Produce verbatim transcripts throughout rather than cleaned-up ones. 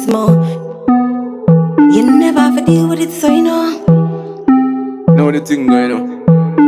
Gizmo. You never have to deal with it, so you know. Know the thing going on.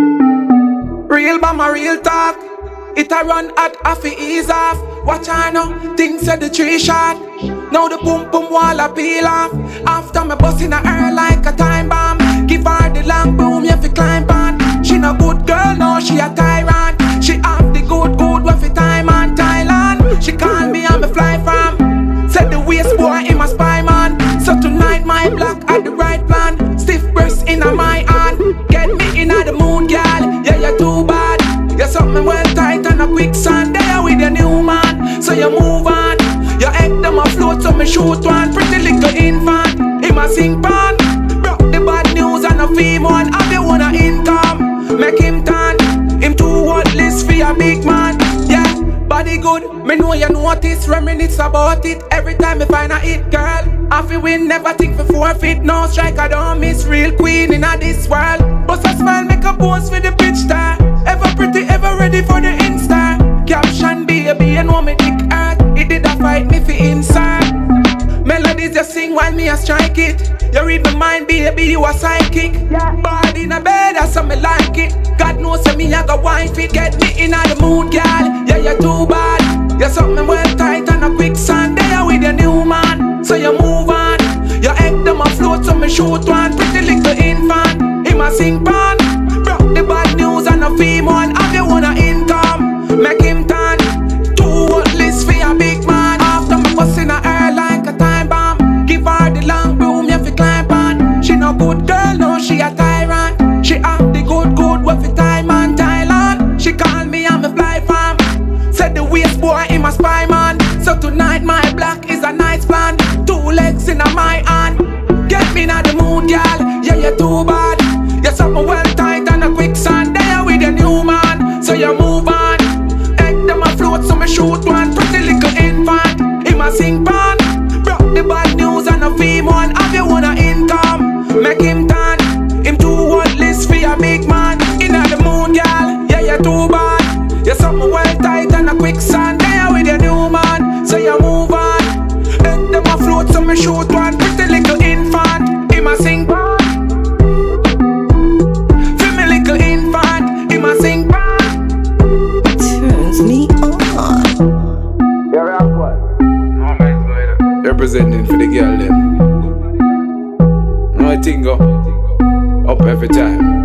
Real bama, real talk. It a run at half it ease off. Watch I know, things said the tree shot. Now the boom boom wall a peel off. After me bust in a air like a time bomb. Give her the long boom, you fi climb on. She no good girl, no, she a tyrant. She have the good good way fi time on Thailand. She call me and me fly from. Said the waist boy in my spy man. So tonight my block at the right plan. Stiff breast in a my hand. Get me in a the mood, girl. Yeah, you're too bad. You're something well tight and a quicksand. There with your new man, so you move on. Your egg them a float, so me shoot one. Pretty little infant, him a sing pan. Broke the bad news and a fame one. Have you want a income? Make him tan. Him too worthless for a big man. Yeah, body good. Me know you notice, reminisce about it. Every time me find a hit, girl, I feel win, never think for forfeit. No strike, I don't miss. Real queen in a this world. Bust a smile, make a pose for the pitch star. Ever pretty, ever ready for the Insta. Caption, baby, you know me dick hard. It did a fight me for inside. Melodies you sing while me a strike it. You read my mind, baby, you a psychic. Body in a bed, that's how me like it. God knows that me a go wife it. Get me in the mood, girl. Yeah, you're too bad. You're something well tight and a quicksand. There with your new man, so you move on. Your egg them a float, so me shoot one. Pretty little infant, him a sing pan. Broke the bad news and a fame one. Have you want a income? Make him tan. Too worthless for a big man. After me bust in a air like a time bomb. Give her the long broom, you fi climb on. She no good girl, no, she a tyrant. She have the good good way fi time on Thailand. She call me and me fly from. Said the waist boy in my spy man. So tonight my black is a nice plan. Two legs in a my hand. Get me in the mood, girl. Yeah, you're too bad. You're something well tight and a quicksand. There with your new man, so you move on. Egg them a float, so me shoot one. Pretty little infant, him a sing pan. Broke the bad news and a fame one. Have you want a income? Make him tan. Him too worthless for a big man. Inna the moon, girl. Yeah, you're too bad. You're something well tight and a quicksand. There with your new man, so you move on. Egg them a float, so me shoot one. Pretty little infant, him a sing pan. Turns me on. Representing for the girl them. No I think go up every time.